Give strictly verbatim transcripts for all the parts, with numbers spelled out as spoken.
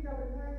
dobry Państwu.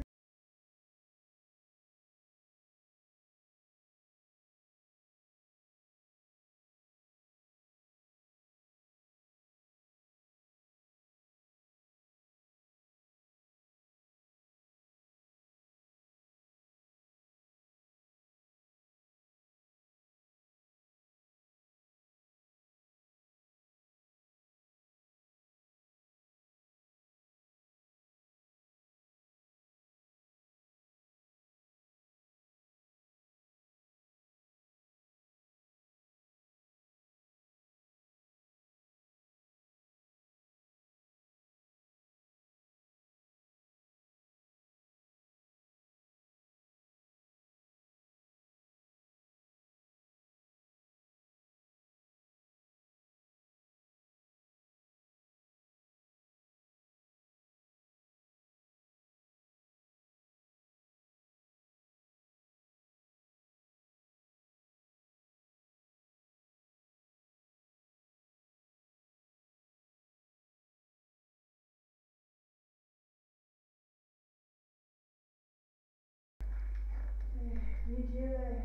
W niedzielę,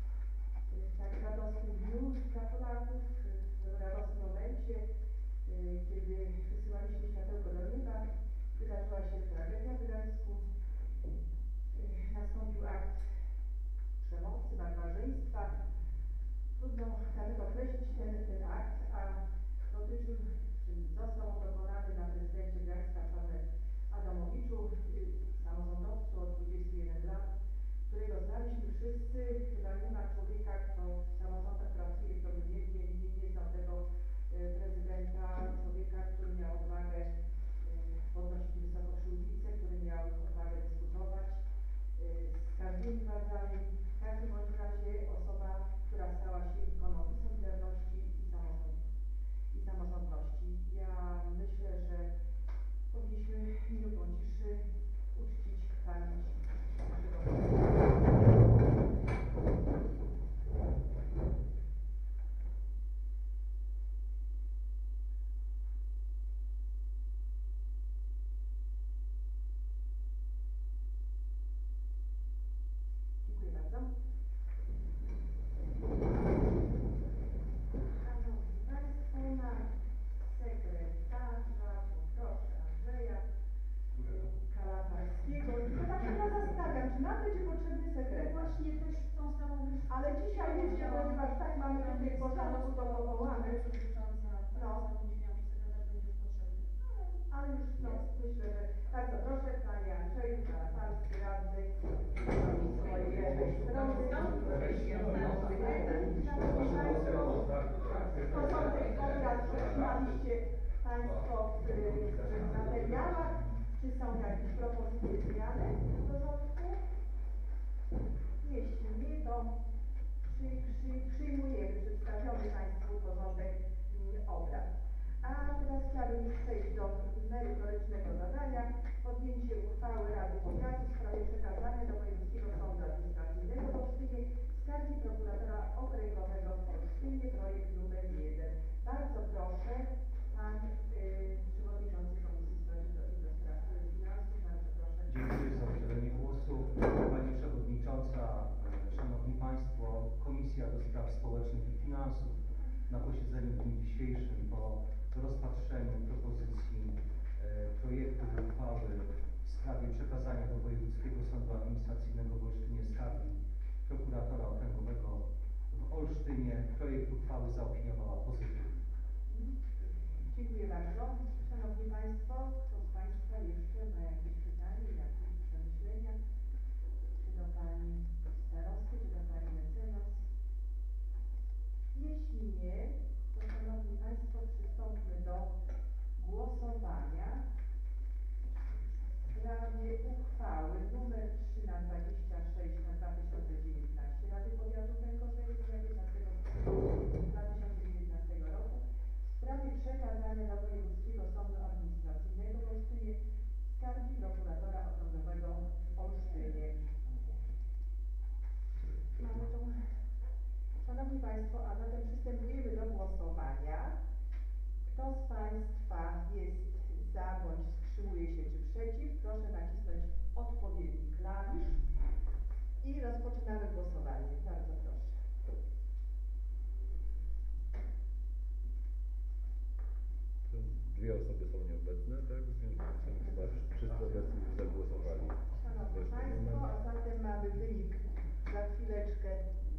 w tak radosnym dniu dla Polaków, w radosnym momencie, kiedy wysyłaliśmy światełko do nieba, wydarzyła się tragedia w Gdańsku. Nastąpił akt przemocy, barbarzyństwa. Trudno nawet określić ten, ten akt, a dotyczył, czy został on dokonany na prezydencie Gdańska Pawle Adamowiczu, samorządowcu od dwudziestu jeden lat, którego znaliśmy wszyscy. Chyba nie ma człowieka, kto w samorządach pracuje, kto by nie, nie, nie, nie znał tego prezydenta, człowieka, który miał odwagę podnosić wysoko przyłbicę, który miał odwagę dyskutować z każdymi władzami. W każdym bądź razie osoba, która stała się ikoną i solidarności i, samorząd, i samorządności. Ja myślę, że powinniśmy minutą ciszy uczcić pamięć naszego Dziękuję bardzo. Szanowni Państwo, na sekretarza poproszę Andrzeja Kalawarskiego. To tak się ja zastanawiam, czy nam będzie potrzebny sekretarz. Właśnie też w tą samą myśl. Ale dzisiaj jeszcze, ponieważ tak mamy tutaj w porządku, to powołamy. No. Sekretarz będzie potrzebny. Ale już no, myślę, że bardzo proszę Panie Andrzeju Kalawarski, radny swojej lewej strony. Porządek obrad przeczytaliście Państwo w, w materiałach. Czy są jakieś propozycje zmiany w porządku? Jeśli nie, to przy, przy, przyjmujemy przedstawiony Państwu porządek obrad. A teraz chciałabym już przejść do merytorycznego zadania. Podjęcie uchwały Rady Powiatu w sprawie przekazania do Wojewódzkiego Sądu Administracyjnego w Olsztynie skargi prokuratora okręgowego w Olsztynie, projekt numer jeden. Bardzo proszę, Pan y, Przewodniczący Komisji Spraw do Spraw Finansów, bardzo proszę. Dziękuję za udzielenie głosu. Pani Przewodnicząca, Szanowni Państwo, Komisja do Spraw Społecznych i Finansów na posiedzeniu w dniu dzisiejszym po rozpatrzeniu propozycji e, projektu uchwały w sprawie przekazania do Wojewódzkiego Sądu Administracyjnego w Olsztynie skargi prokuratora okręgowego w Olsztynie projekt uchwały zaopiniowała pozytywnie. Dziękuję bardzo. Szanowni Państwo, kto z Państwa jeszcze ma jakieś pytania, jakieś przemyślenia? Czy do Pani starostki, czy do Pani mecenas? Jeśli nie, to Szanowni Państwo, przystąpmy do głosowania w sprawie uchwały numer trzy na dwadzieścia sześć na dwa tysiące dziewiętnaście Rady Powiatu Krękoszego z dnia piętnastego dwa tysiące dziewiętnastego roku w sprawie przekazania do Wojewódzkiego Sądu Administracyjnego w Olsztynie skargi prokuratora okręgowego w Olsztynie. Mamy tą... Szanowni Państwo, a zatem przystępujemy do głosowania. Kto z Państwa jest za bądź wstrzymuje się czy przeciw, proszę nacisnąć odpowiedni klawisz i rozpoczynamy głosowanie. Bardzo proszę. Dwie osoby są nieobecne, tak? W związku z tym chyba wszyscy obecni już zagłosowali. Szanowni Państwo, a zatem mamy wynik za chwileczkę.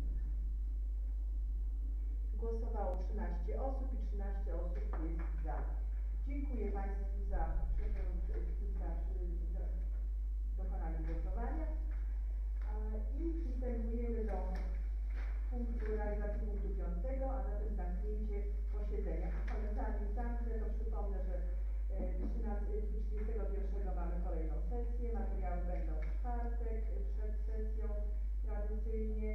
Głosowało trzynaście osób i trzynaście osób jest za. Dziękuję Państwu za, za, za dokonanie głosowania. A, I przystępujemy do punktu realizacji punktu piątego, a zatem zamknięcie posiedzenia. Ale zanim zamknę, to przypomnę, że trzydziestego pierwszego mamy kolejną sesję. Materiały będą w czwartek, przed sesją tradycyjnie.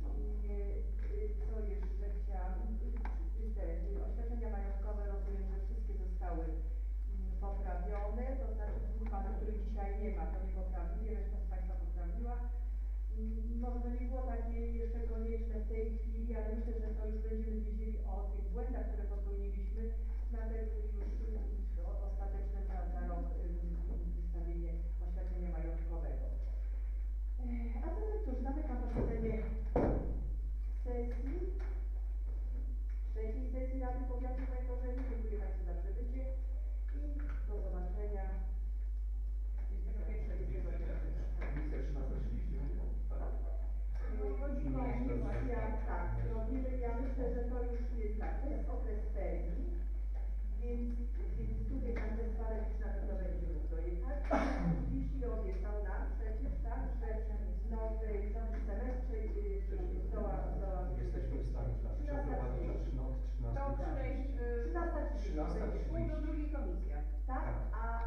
Co jeszcze chciałam? Te oświadczenia majątkowe, rozumiem, że wszystkie zostały poprawione, to znaczy dwóch panów, których dzisiaj nie ma, to nie poprawili, reszta z Państwa poprawiła. Może to nie było takie jeszcze konieczne w tej chwili, ale myślę, że to już będziemy wiedzieli o tych błędach, które popełniliśmy na ten już ostateczne na, na rok wystawienie oświadczenia majątkowego. A zatem cóż, zamykam posiedzenie sesji, trzeciej sesji Rady Powiatu w Najgorzej. Dziękuję Państwu za przybycie i do zobaczenia. Godzina, tak, robimy, ja myślę, że to już jest tak, to jest okres pełni, więc, więc tutaj tam ten paraliż na pewno będzie mógł dojechać. Jeśli obiecał nam przecież, tak, że w nowej, w nowym semestrze zdoła, zdoła... Jesteśmy w stanie przeprowadzić od To trzynastej trzynasta trzydzieści. trzynasta trzydzieści. Tak, a